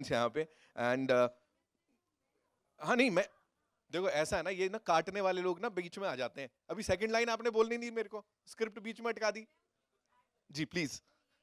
यहाँ पे एंड हाँ नहीं मैं देखो ऐसा है ना, ये ना काटने वाले लोग ना बीच में आ जाते हैं। अभी सेकंड लाइन आपने बोलनी नहीं मेरे को, स्क्रिप्ट बीच में अटका दी। जी please,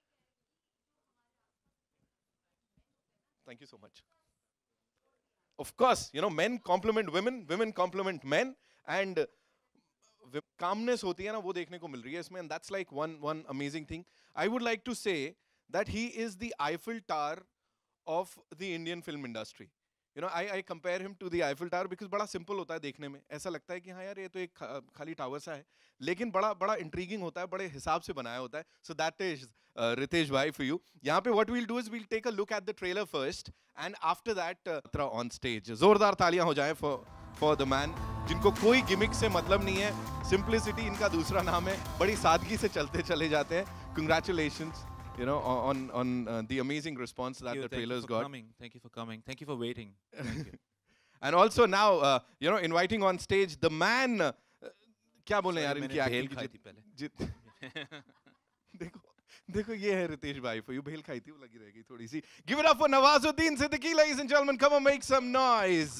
thank you so much. Of course you know men compliment women, women compliment men, and commonness होती है ना वो देखने को मिल रही है इसमें, and that's like one amazing thing. I would like to say that he is the Eiffel tower of the Indian film industry. You know I compare him to the Eiffel tower because बड़ा simple होता है देखने में, ऐसा लगता है कि हाँ यार ये तो एक खाली टावर सा है, लेकिन बड़ा बड़ा इंट्रीगिंग होता है, बड़े हिसाब से बनाया होता है। सो दैट इज रितेश भाई फॉर यू। यहाँ पे what we'll do is we'll take a look at the trailer first and after that on stage. जोरदार तालियां हो जाए फॉर द मैन जिनको कोई गिमिक से मतलब नहीं है, सिंप्लिसिटी इनका दूसरा नाम है, बड़ी सादगी से चलते चले जाते हैं। Congratulations, you know, on the amazing response that the trailer's got. Thank you for coming. Thank you for waiting. Thank you. And also now, you know, inviting on stage the man. क्या बोले यार इनकी भेल acting खाई थी पहले। देखो देखो ये है रितेश भाई फॉर यू, भेल खाई थी वो लगी रहेगी थोड़ी सी। Give it up for Nawazuddin Siddiqui, ladies and gentlemen. Come on, make some noise.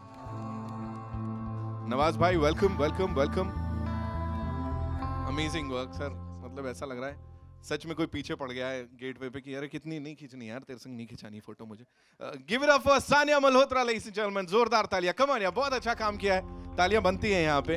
Nawaz भाई welcome welcome welcome. Amazing work sir, मतलब ऐसा लग रहा है सच में कोई पीछे पड़ गया है गेट वे पे कि यार कितनी नहीं खींचनी यार, तेरे संग नहीं खिंचानी फोटो मुझे। Give it up for Sanya Malhotra, ladies and gentleman. जोरदार तालियां, कम ऑन यार, बहुत अच्छा काम किया है, तालियां बनती हैं यहाँ पे।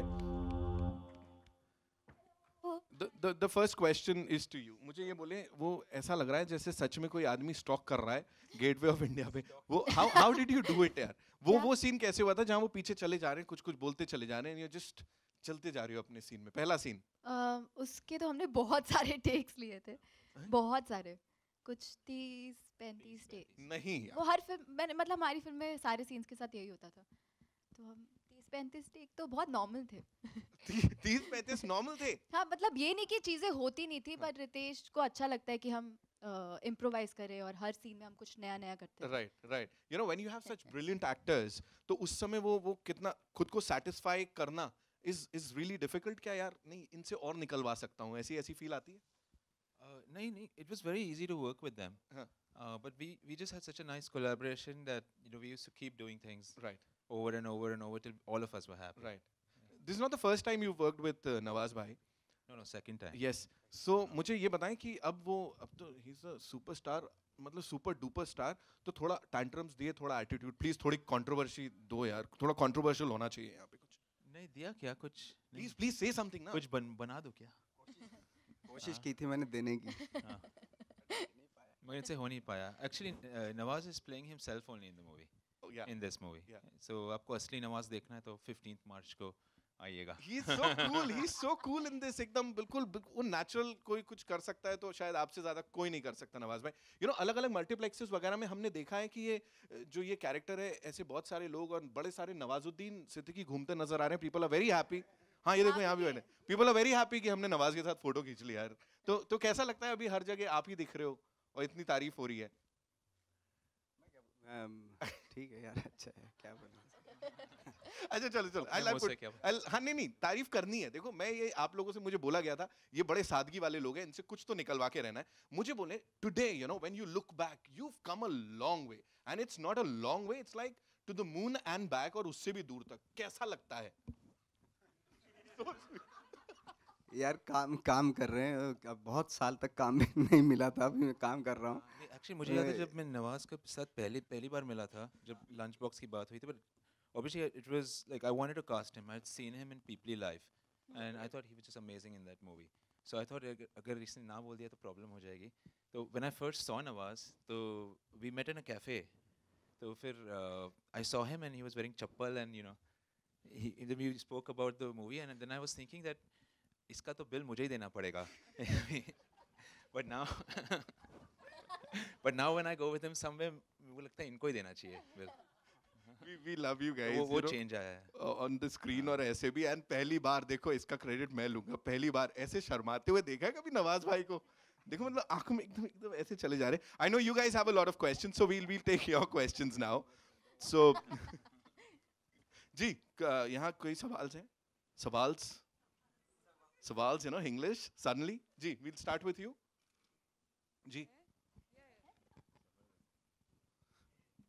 The first question is to you. मुझे ये बोले, वो ऐसा लग रहा है जैसे सच में कोई आदमी स्टॉक कर रहा है गेटवे ऑफ इंडिया पे। वो how did you do it यार? वो सीन कैसे हुआ था जहाँ वो पीछे चले जा रहे हैं, कुछ कुछ बोलते चले जा रहे हैं, जस्ट चलते जा रही हो अपने सीन में, पहला सीन? उसके तो हमने बहुत सारे टेक्स लिए थे, बहुत सारे, कुछ 30-35 टेक्स। नहीं वो हर फिल्म मैंने, मतलब हमारी फिल्म में सारे सीन्स के साथ यही होता था, तो हम 30-35 टेक तो बहुत नॉर्मल थे। 30-35 नॉर्मल थे? हाँ, मतलब ये नहीं कि चीजें होती नहीं थी, पर रितेश को अच्छा लगता है कि हम इम्प्रोवाइज करें और हर सीन में हम कुछ नया नया करते हैं। Right right, you know when you have such brilliant actors, तो उस समय वो कितना खुद को सेटिस्फाई करना is really difficult। क्या यार नहीं इनसे और निकलवा सकता हूँ, ऐसी फील आती है? नहीं, it was very easy to work with them. But we just had such a nice collaboration that, you know, we used to keep doing things right over and over and over till all of us were happy. Right. This is not the first time you've worked with Nawaz bhai. No, second time. Yes. So मुझे ये बताएं कि अब तो he's a superstar, मतलब super duper star, तो थोड़ा tantrums दिए, थोड़ा एटीट्यूड प्लीज, थोड़ी कंट्रोवर्सी दो यार, थोड़ा कंट्रोवर्शियल होना चाहिए यहाँ पे। कुछ नहीं दिया क्या? कुछ प्लीज से समथिंग ना, कुछ बना दो क्या? कोशिश की थी मैंने देने की। मेरे से हो नहीं पाया। Actually, Nawaz is playing himself only in the movie. In this movie. So आपको असली नवाज देखना है तो 15th मार्च को आइएगा। He's so cool in this, एकदम बिल्कुल वो नेचुरल, कोई कुछ कर सकता है तो शायद आपसे ज्यादा कोई नहीं कर सकता नवाज भाई। यू नो अलग अलग मल्टीप्लेक्सेस वगैरह में हमने देखा है कि ये जो ये कैरेक्टर है, ऐसे बहुत सारे लोग और बड़े सारे नवाजुद्दीन सिद्दीकी घूमते नजर आ रहे हैं। People are very happy. हाँ ये देखो यहाँ भी बैठे, पीपल आर वेरी हैप्पी कि हमने नवाज के साथ फोटो खींच लिया यार। तो कैसा लगता है अभी हर जगह आप ही दिख रहे हो और इतनी तारीफ हो रही है? ठीक है यार, अच्छा है, क्या बोलूं। अच्छा चलो हाँ नहीं तारीफ करनी है। देखो मैं ये आप लोगों से मुझे बोला गया था ये बड़े सादगी वाले लोग हैं, इनसे कुछ तो निकलवा के रहना है। मुझे बोले today you know when you look back you have come a long way, and it's not a long way, it's like to the moon and back, और उससे भी दूर तक। कैसा लगता है? यार काम कर रहे हैं, बहुत साल तक काम भी नहीं मिला था, अभी मैं काम कर रहा हूँ। एक्चुअली मुझे याद है जब मैं नवाज के साथ पहली बार मिला था, जब लंच बॉक्स की बात हुई थी, but obviously it was like I wanted to cast him. I'd seen him in People Life and I thought he was just amazing in that movie. So I thought अगर इसने ना बोल दिया तो प्रॉब्लम हो जाएगी। तो when I first saw Nawaz, तो we met in a cafe. तो फिर I saw him and he was wearing chappal and you know we spoke about the movie and then I was thinking that इसका तो bill मुझे ही देना पड़ेगा। but now when I go with him somewhere मुझे लगता है इनको ही देना चाहिए bill. We love you guys. वो चेंज आया है on the screen और ऐसे भी, एंड पहली बार देखो इसका क्रेडिट मैं लूंगा, पहली बार ऐसे शर्माते हुए देखा है कभी नवाज भाई को? देखो मतलब आंखों में एकदम ऐसे चले जा रहे। I know you guys have a lot of questions, so we'll take your questions now. So जी यहाँ कोई सवाल है? सवाल्स, you know, English suddenly? जी we'll start with you. जी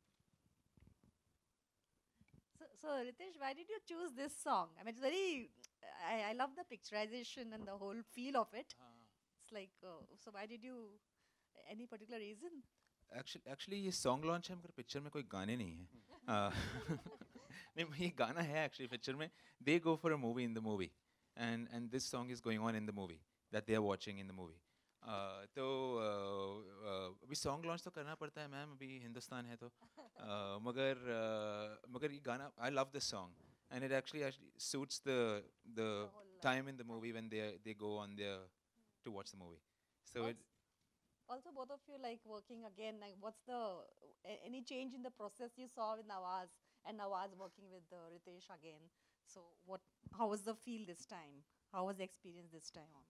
So Ritesh, why did you choose this song? I mean, it's very. I love the picturization and the whole feel of it. It's like, so why did you? Any particular reason? Actually ये song launch है मगर picture में कोई गाने नहीं है नहीं ये गाना है एक्चुअली पिक्चर में they go for a movie in the movie and this song is going on in the movie that they are watching in the movie तो अभी सॉन्ग लॉन्च तो करना पड़ता है मैम अभी हिंदुस्तान है तो मगर ये गाना I love this song and it actually suits the whole time in the movie when they go on there to watch the movie so it Also, both of you like working again. Like, what's the any change in the process you saw with Nawaz and Nawaz working with Ritesh again? So, how was the feel this time? How was the experience this time on?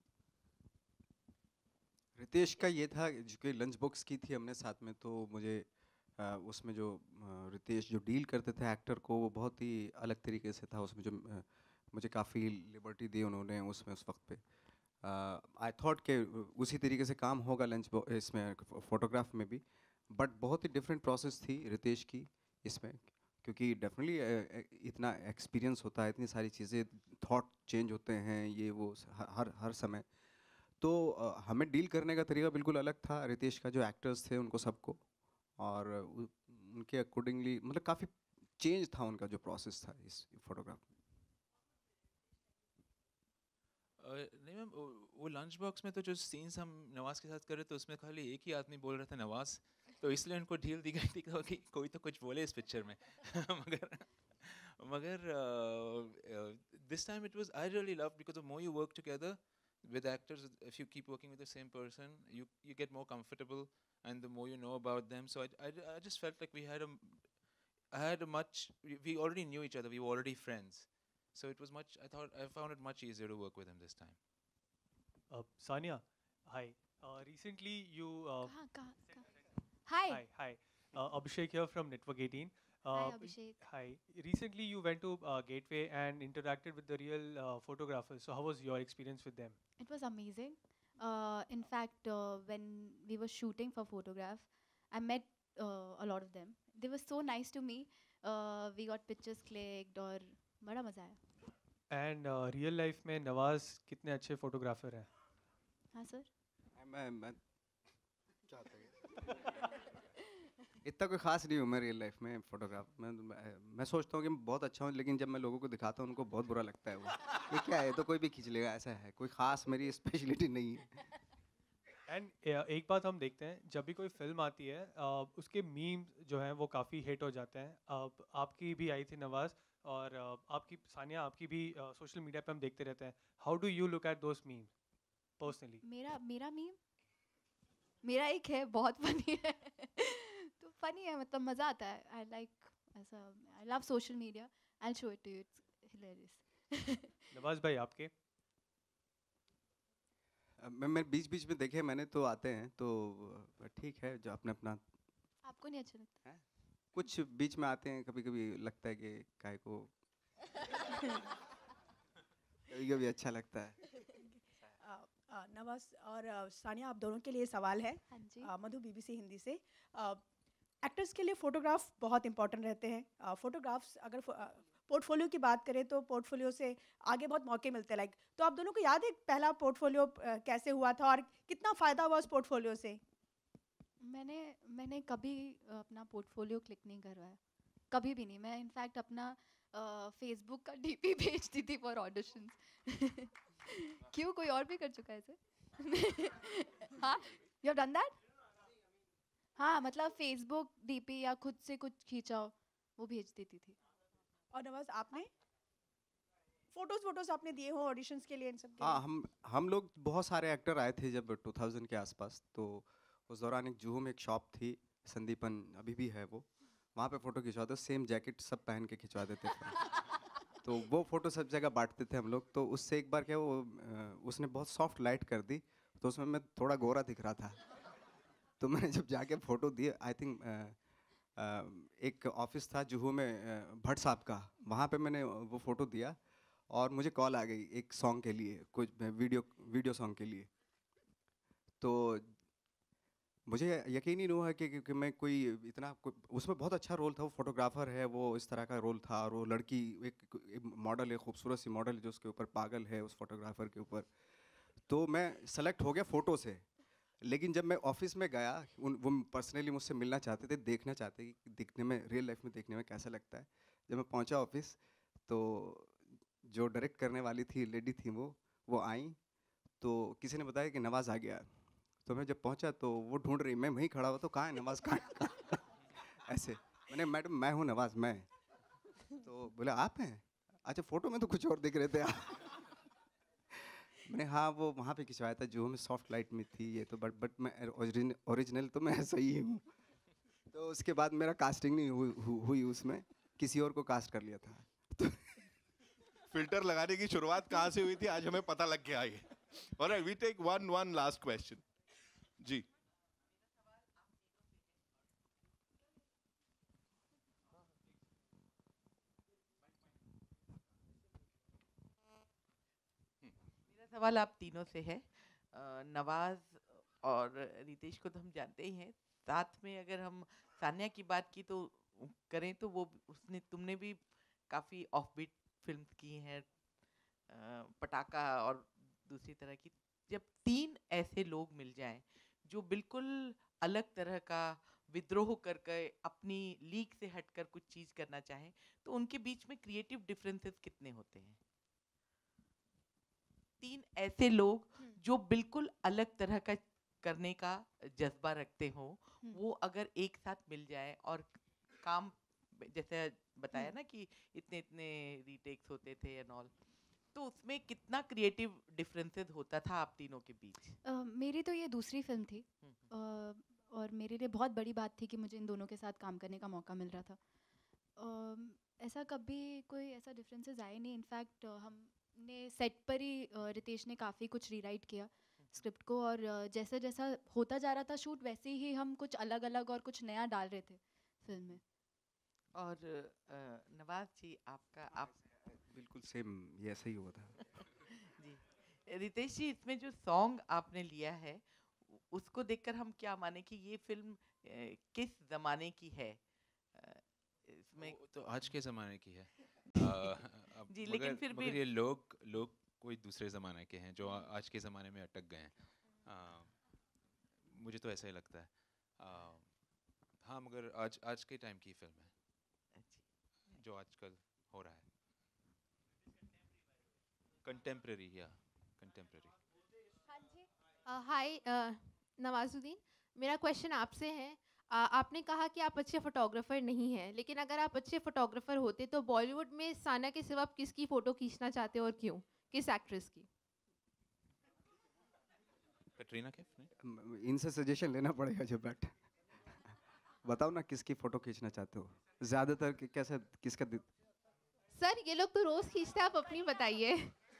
Ritesh का ये था जो कि lunch box की थी हमने साथ में, तो मुझे उसमें जो रितेश जो डील करते थे एक्टर को, वो बहुत ही अलग तरीके से था उसमें। जो मुझे काफ़ी लिबर्टी दी उन्होंने उसमें उस वक्त पे। आई थॉट कि उसी तरीके से काम होगा इसमें फ़ोटोग्राफ में भी, बट बहुत ही डिफरेंट प्रोसेस थी रितेश की इसमें, क्योंकि डेफिनेटली इतना एक्सपीरियंस होता है, इतनी सारी चीज़ें, थॉट चेंज होते हैं, ये वो हर समय। तो हमें डील करने का तरीका बिल्कुल अलग था रितेश का, जो एक्टर्स थे उनको सबको, और उनके अकॉर्डिंगली मतलब काफ़ी चेंज था उनका जो प्रोसेस था इस फोटोग्राफ में। नहीं मैम वो लंच बॉक्स में तो जो सीन्स हम नवाज के साथ कर रहे थे उसमें खाली एक ही आदमी बोल रहा था नवाज, तो इसलिए उनको ढील दी गई थी कि कोई तो कुछ बोले इस पिक्चर में मगर this time it was I really love because the more you work together with actors, if you keep working with the same person, you get more comfortable, and the more you know about them. So I just felt like I had a much, we already knew each other, we were already friends, so it was much, I found it much easier to work with him this time. Sania, hi. Recently you Hi. hi. Abhishek here from Network 18. Hi, Abhishek. Hi. Recently you went to Gateway and interacted with the real photographers. So how was your experience with them? It was amazing. In fact, when we were shooting for photograph, I met a lot of them. They were so nice to me. We got pictures clicked और बड़ा मज़ा आया। And real life में नवाज कितने अच्छे photographer हैं? हाँ sir. मैं इतना कोई ख़ास नहीं हूँ मैं रियल लाइफ में फोटोग्राफ। मैं सोचता हूँ कि मैं बहुत अच्छा हूँ, लेकिन जब मैं लोगों को दिखाता हूँ उनको बहुत बुरा लगता है। वो ये क्या है, तो कोई भी खींच लेगा, ऐसा है, कोई ख़ास मेरी स्पेशलिटी नहीं है। एंड एक बात हम देखते हैं, जब भी कोई फिल्म आती है उसके मीम्स जो हैं वो काफ़ी हिट हो जाते हैं। आपकी भी आई थी नवाज, और आपकी सानिया, आपकी भी सोशल मीडिया पे हम देखते रहते हैं। How do you look at those memes personally? मेरा मीम मेरा एक है, बहुत फनी है तो फनी है, मतलब मज़ा आता है। आई लाइक ऐसा, I love social media, I will show it to you, it's hilarious. Nawaz भाई आपके? मैं बीच बीच में देखे मैंने, तो आते हैं तो ठीक है, जो अपना अपना। आपको नहीं अच्छा लगता? कुछ बीच में आते हैं, कभी कभी लगता है कि काय को कभी कभी अच्छा लगता है। नवाज और सानिया, आप दोनों के लिए सवाल है। हाँ जी। मधु बीबीसी हिंदी से। एक्टर्स के लिए फ़ोटोग्राफ बहुत इंपॉर्टेंट रहते हैं। फ़ोटोग्राफ्स अगर पोर्टफोलियो की बात करें तो पोर्टफोलियो से आगे बहुत मौके मिलते हैं। लाइक, तो आप दोनों को याद है पहला पोर्टफोलियो कैसे हुआ था और कितना फ़ायदा हुआ उस पोर्टफोलियो से? मैंने कभी अपना पोर्टफोलियो क्लिक नहीं करवाया, कभी भी नहीं। मैं इनफैक्ट अपना फेसबुक का डीपी भेजती थी फॉर ऑडिशंस क्यों, कोई और भी कर चुका है ऐसे? हाँ, यू हैव डन दैट? हाँ, मतलब फेसबुक डीपी या खुद से कुछ खींचा हो वो भेज देती थी। और नवाज, आपने फोटोज आपने दिए हो ऑडिशंस के लिए, इन सब के हाँ, लिए? हम लोग बहुत सारे एक्टर आए थे जब 2000 के आसपास, तो उस दौरान एक जुहू में एक शॉप थी, संदीपन अभी भी है वो, वहाँ पे फ़ोटो खिंचवाते, सेम जैकेट सब पहन के खिंचवा देते थे तो वो फ़ोटो सब जगह बांटते थे हम लोग। तो उससे एक बार क्या, वो उसने बहुत सॉफ्ट लाइट कर दी, तो उसमें मैं थोड़ा गोरा दिख रहा था। तो मैंने जब जाके फ़ोटो दिए, आई थिंक एक ऑफिस था जुहू में भट्ट साहब का, वहाँ पे मैंने वो फ़ोटो दिया और मुझे कॉल आ गई एक सॉन्ग के लिए, कुछ वीडियो सॉन्ग के लिए। तो मुझे यकीन ही नहीं हुआ कि मैं कोई इतना उसमें बहुत अच्छा रोल था, वो फोटोग्राफर है, वो इस तरह का रोल था, और वो लड़की एक मॉडल है, खूबसूरत सी मॉडल जो उसके ऊपर पागल है उस फोटोग्राफर के ऊपर। तो मैं सेलेक्ट हो गया फ़ोटो से, लेकिन जब मैं ऑफिस में गया, वो पर्सनली मुझसे मिलना चाहते थे, देखना चाहते कि दिखने में, रियल लाइफ में देखने में कैसा लगता है। जब मैं पहुंचा ऑफिस, तो जो डायरेक्ट करने वाली थी लेडी थी, वो आई, तो किसी ने बताया कि नवाज़ आ गया। तो मैं जब पहुंचा तो वो ढूंढ रही, मैं वहीं खड़ा हुआ, तो कहाँ है नवाज़, कहाँ है? ऐसे मैंने, मैडम मैं हूँ नवाज़, मैं। तो बोले आप हैं? अच्छा, फ़ोटो में तो कुछ और दिख रहे थे आप। मैंने हाँ, वो वहाँ पे खिंचवाया था जो हमें सॉफ्ट लाइट में थी ये तो, बट मैं ओरिजिनल तो मैं ऐसा ही हूँ। तो उसके बाद मेरा कास्टिंग नहीं हुई उसमें, किसी और को कास्ट कर लिया था। फिल्टर लगाने की शुरुआत कहाँ से हुई थी, आज हमें पता लग गया ये। Alright, we take one last question. जी। मेरा सवाल आप तीनों से है। नवाज और रितेश को तो हम जानते ही हैं, साथ में अगर हम सान्या की बात की तो करें तो वो उसने तुमने भी काफ़ी ऑफबीट फिल्म्स की हैं, पटाखा और दूसरी तरह की। जब तीन ऐसे लोग मिल जाएं जो बिल्कुल अलग तरह का विद्रोह करके अपनी लीग से हटकर कुछ चीज़ करना चाहें, तो उनके बीच में क्रिएटिव डिफरेंसेस कितने होते हैं? तीन ऐसे लोग जो बिल्कुल अलग तरह का करने का जज्बा रखते हो, वो अगर एक साथ मिल जाए और काम, जैसे बताया ना कि इतने इतने रीटेक्स होते थे एंड ऑल, तो उसमें कितना क्रिएटिव डिफरेंसेस होता था आप तीनों के बीच? मेरी तो ये दूसरी फिल्म थी, और मेरे लिए बहुत बड़ी बात थी कि मुझे इन दोनों के साथ काम करने का मौका मिल रहा था। ऐसा कभी कोई ऐसा डिफरेंसेस आए नहीं। इनफैक्ट हमने सेट पर ही रितेश ने काफ़ी कुछ रीराइट किया स्क्रिप्ट को, और जैसा जैसा होता जा रहा था शूट, वैसे ही हम कुछ अलग अलग और कुछ नया डाल रहे थे फिल्म में। और नवाज जी, आपका आप बिल्कुल सेम ये ऐसा ही हुआ था। जी, रितेश जी, इसमें जो सॉन्ग आपने लिया है उसको देखकर हम क्या माने कि ये फिल्म किस जमाने की है? इसमें वो तो आज के ज़माने की है। जी, लेकिन फिर भी मगर ये लोग कोई दूसरे ज़माने के हैं जो आज के ज़माने में अटक गए हैं। मुझे तो ऐसा ही लगता है। हाँ, मगर आज आज के टाइम की फिल्म है जो आजकल हो रहा है। कंटेम्प्रेरी, या कंटेम्प्रेरी। हाँ जी, हाय नवाजुद्दीन, मेरा क्वेश्चन आपसे है। आपने कहा कि आप अच्छे फोटोग्राफर नहीं हैं, लेकिन अगर आप अच्छे फोटोग्राफर होते तो बॉलीवुड में साना के सिवा आप किसकी फ़ोटो खींचना चाहते और क्यों? किस एक्ट्रेस की? कैटरीना कैफ ने? इनसे सजेशन लेना पड़ेगा जो, बट बताओ ना किसकी फ़ोटो खींचना चाहते हो ज़्यादातर, कैसा किसका सर, ये लोग तो रोज़ खींचते हैं, आप अपनी बताइए।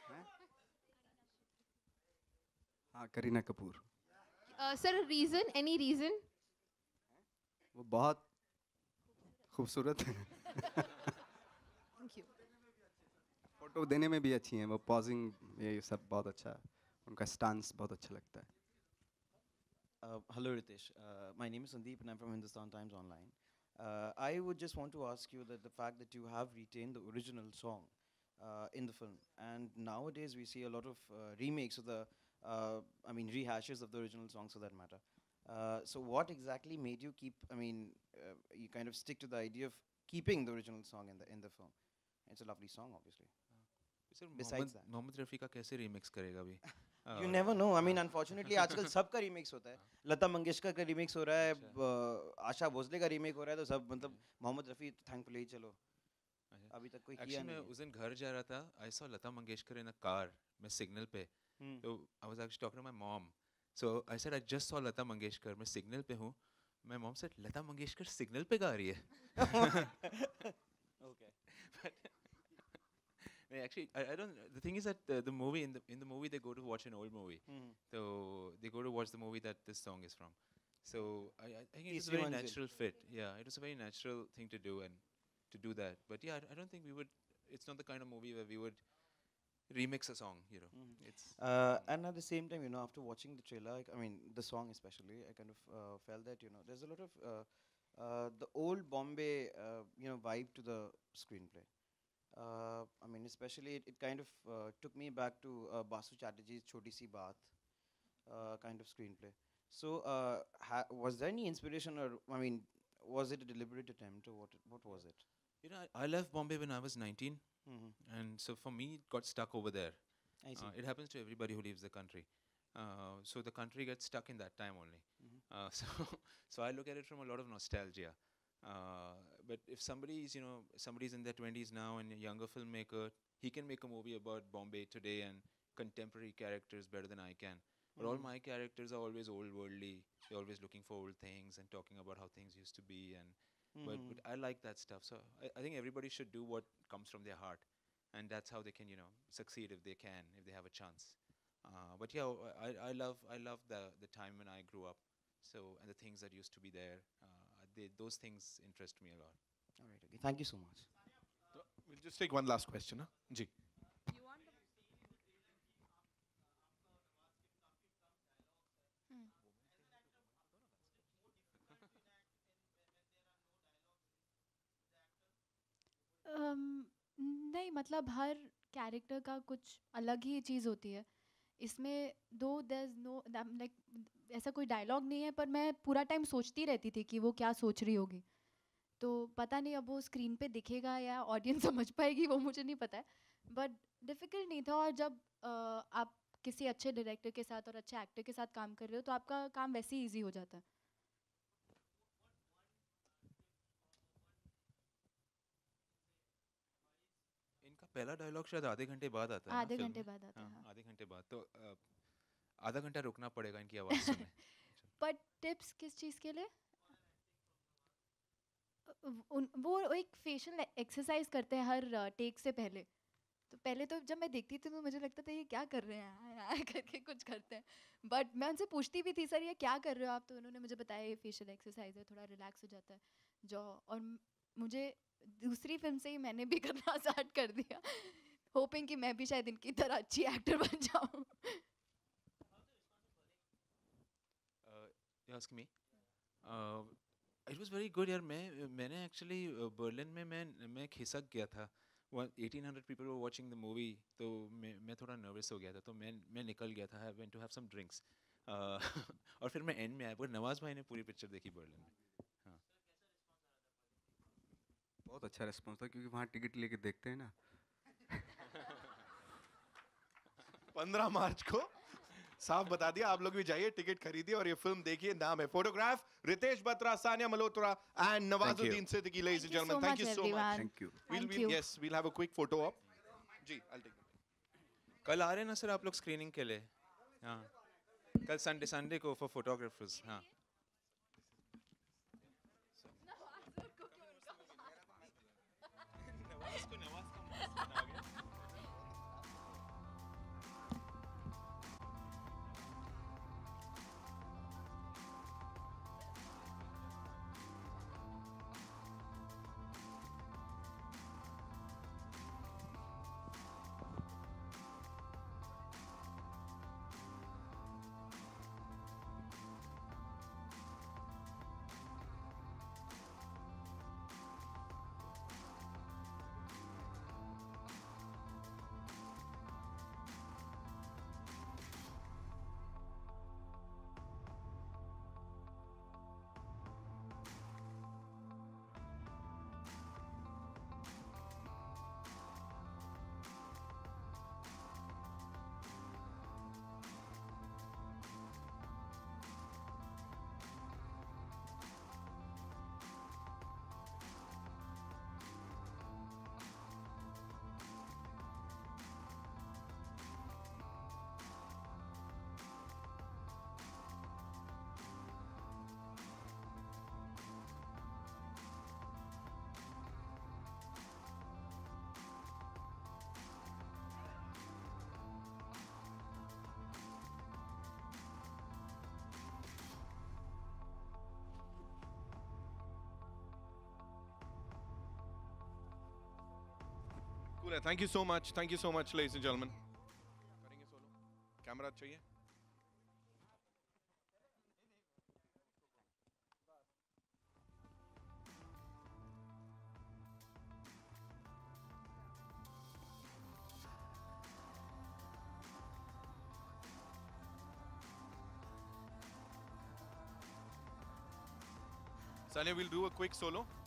हाँ, Kareena Kapoor. Sir, reason, any reason? वो बहुत खूबसूरत है। Thank you. फोटो देने में भी अच्छी हैं वो, पॉजिंग ये सब बहुत अच्छा है, उनका स्टांस बहुत अच्छा लगता है। Hello Ritesh, my name is Sandeep and I'm from Hindustan Times Online. I would just want to ask you that the fact that you have retained the original song in the film, and nowadays we see a lot of remakes of the, rehashes of the original songs for that matter. So what exactly made you keep, you kind of stick to the idea of keeping the original song in the film? It's a lovely song, obviously. Besides that, Mohammad Rafi का कैसे remix करेगा अभी? you never know. I mean, unfortunately, आजकल सबका remix होता है। लता मंगेशकर का remix हो रहा है, आशा भोसले का रीमेक हो रहा है, तो सब मतलब मोहम्मद रफ़ी थैंकफुली चलो अभी तक कोई किया Actually, नहीं मैं है। उस दिन घर जा रहा था, I saw Lata Mangeshkar in a car, मैं सिग्नल पे, तो I was actually talking to my mom. So I said I just saw Lata Mangeshkar, मैं सिग्नल पे हूँ। My mom said Lata Mangeshkar signal पे गा रही है। Okay. But actually, I don't. The thing is that the movie in the movie they go to watch an old movie, so they go to watch the movie that this song is from. So I think it's a Easy very ones natural fit. Yeah, it was a very natural thing to do and to do that. But yeah, I don't think we would. It's not the kind of movie where we would remix a song, you know. Mhm. It's And at the same time, you know, after watching the trailer, I mean, the song especially, I kind of felt that, you know, there's a lot of the old Bombay, you know, vibe to the screenplay. I mean, especially it kind of took me back to Basu Chatterjee's Choti Si Baat kind of screenplay. So, was there any inspiration, or I mean, was it a deliberate attempt, or what was it? you know, I left Bombay when I was 19, Mm-hmm. and so for me, it got stuck over there. I see. It happens to everybody who leaves the country. So the country gets stuck in that time only. Mhm. So I look at it from a lot of nostalgia. But if somebody's, you know, somebody's in their 20s now and a younger filmmaker, he can make a movie about Bombay today and contemporary characters better than I can. But all Mhm. my characters are always old worldly. They're always looking for old things and talking about how things used to be. And but Mhm. I like that stuff. So I think everybody should do what comes from their heart, and that's how they can, you know, succeed if they can, if they have a chance. But yeah, I love the time when I grew up. So and the things that used to be there, those things interest me a lot. All right. Okay. Thank you so much. We'll just take one last question. Huh? Ji. नहीं मतलब हर character का कुछ अलग ही चीज़ होती है इसमें दो there is know like ऐसा कोई डायलॉग नहीं है पर मैं पूरा टाइम सोचती रहती थी कि वो क्या सोच रही होगी तो पता नहीं अब वो स्क्रीन पे दिखेगा या ऑडियंस समझ पाएगी वो मुझे नहीं पता है बट डिफ़िकल्ट नहीं था और जब आप किसी अच्छे डायरेक्टर के साथ और अच्छे एक्टर के साथ काम कर रहे हो तो आपका काम वैसे ही ईजी हो जाता है इनका पहला डायलॉग शायद आधे घंटे बाद आता है ना आधे फिल्म घंटे में? बाद आता है हाँ, हाँ। आधे घंटे बाद तो आधा घंटा रुकना पड़ेगा इनकी आवाज़ सुनने. बट टिप्स किस चीज़ के लिए वो एक फेशियल एक्सरसाइज करते हैं हर टेक से पहले तो पहले तो जब मैं देखती थी तो मुझे लगता था ये क्या कर रहे हैं यार करके कुछ करते हैं बट मैं उनसे पूछती भी थी सर ये क्या कर रहे हो आप तो उन्होंने मुझे बताया ये फेशियल एक्सरसाइज है थोड़ा रिलैक्स हो जाता है जॉ और मुझे दूसरी फिल्म से ही मैंने भी करना स्टार्ट कर दिया होपिंग कि मैं भी शायद इनकी तरह अच्छी एक्टर बन जाऊँ You ask me? It was very good यार मैंने actually बर्लिन में मैं खिसक गया था 1800 people were watching the movie तो मैं थोड़ा nervous हो गया था तो मैं निकल गया था I went to have some drinks और फिर मैं end में आया पर नवाज भाई ने पूरी पिक्चर देखी बर्लिन में. हाँ. बहुत अच्छा रिस्पॉन्स था क्योंकि वहाँ टिकट लेके देखते हैं ना 15 मार्च को साफ बता दिया आप लोग भी जाइए टिकट खरीदिए और ये फिल्म देखिए नाम है photograph Ritesh Batra Sanya Malhotra and Nawazuddin Siddiqui ladies and gentlemen thank you so much thank you we'll have a quick photo op जी I'll take it कल आ रहे हैं ना सर आप लोग स्क्रीनिंग के लिए. हाँ कल संडे को फॉर फोटोग्राफर्स. हाँ है. Thank you so much. Thank you so much, ladies and gentlemen. करेंगे solo. कैमरा चाहिए? Sanya, we'll do a quick solo.